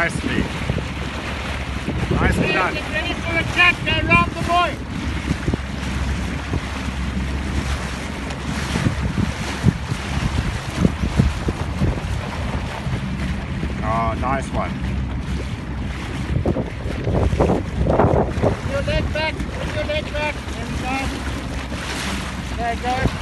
nicely. Nicely done. Get ready for attack, they rob the boy. Oh, nice one. Put your leg back, put your leg back. There we go. There you go.